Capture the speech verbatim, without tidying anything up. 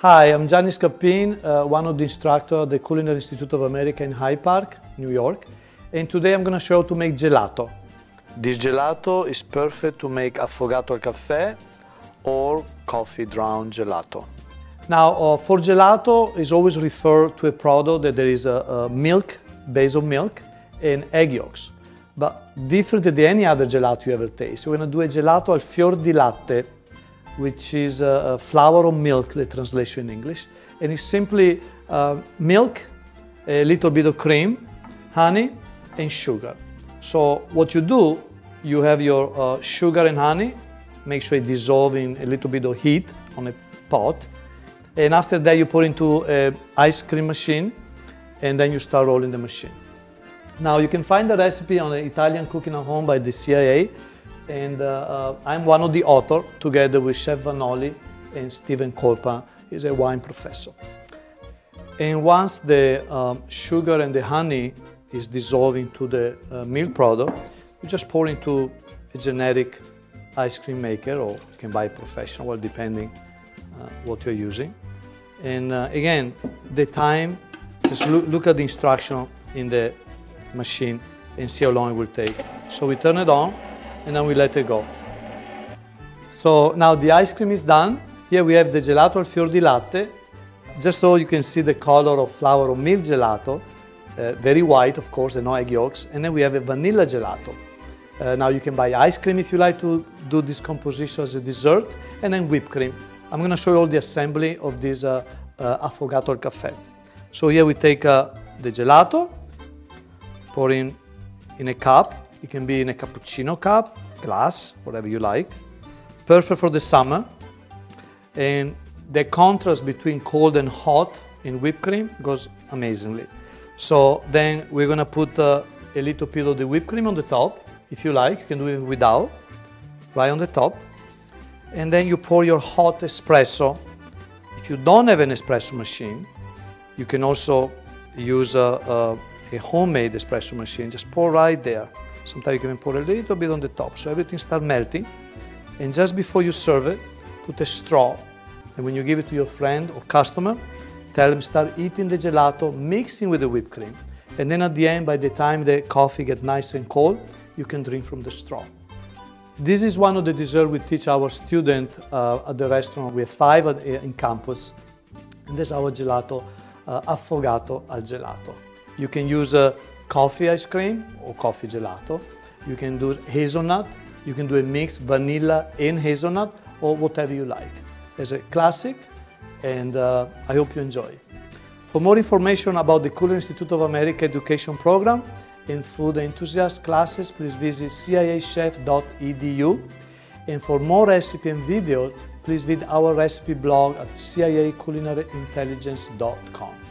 Hi, I'm Gianni Scappin, uh, one of the instructors at the Culinary Institute of America in Hyde Park, New York. And today I'm going to show you to make gelato. This gelato is perfect to make affogato al caffè or coffee drowned gelato. Now, uh, for gelato is always referred to a product that there is a, a milk, base of milk, and egg yolks. But different than any other gelato you ever taste. We're going to do a gelato al fior di latte, which is a, a flour of milk, the translation in English. And it's simply uh, milk, a little bit of cream, honey, and sugar. So what you do, you have your uh, sugar and honey, make sure it dissolves in a little bit of heat on a pot. And after that, you put into an ice cream machine, and then you start rolling the machine. Now, you can find the recipe on the Italian Cooking at Home by the C I A. And uh, uh, I'm one of the authors, together with Chef Vanoli and Stephen Colpa. He's a wine professor. And once the um, sugar and the honey is dissolved into the uh, milk product, you just pour into a generic ice cream maker, or you can buy a professional, well, depending uh, what you're using. And uh, again, the time, just look, look at the instruction in the machine and see how long it will take. So we turn it on, and then we let it go. So now the ice cream is done. Here we have the gelato al fior di latte, just so you can see the color of flour of milk gelato, uh, very white of course, and no egg yolks. And then we have a vanilla gelato. Uh, now you can buy ice cream if you like to do this composition as a dessert, and then whipped cream. I'm going to show you all the assembly of this uh, uh, affogato al caffè. So here we take uh, the gelato, pour in in a cup. It can be in a cappuccino cup, glass, whatever you like. Perfect for the summer. And the contrast between cold and hot in whipped cream goes amazingly. So then we're gonna put uh, a little bit of the whipped cream on the top. If you like, you can do it without, right on the top. And then you pour your hot espresso. If you don't have an espresso machine, you can also use a, a, a homemade espresso machine. Just pour right there. Sometimes you can pour a little bit on the top, so everything starts melting. And just before you serve it, put a straw. And when you give it to your friend or customer, tell them start eating the gelato, mixing with the whipped cream. And then at the end, by the time the coffee gets nice and cold, you can drink from the straw. This is one of the desserts we teach our students uh, at the restaurant. We have five at, in campus. And this is our gelato, uh, affogato al gelato. You can use a coffee ice cream or coffee gelato. You can do hazelnut. You can do a mix vanilla and hazelnut, or whatever you like. It's a classic, and uh, I hope you enjoy. For more information about the Culinary Institute of America education program and food enthusiast classes, please visit C I A chef dot E D U. And for more recipe and videos, please visit our recipe blog at C I A culinary intelligence dot com.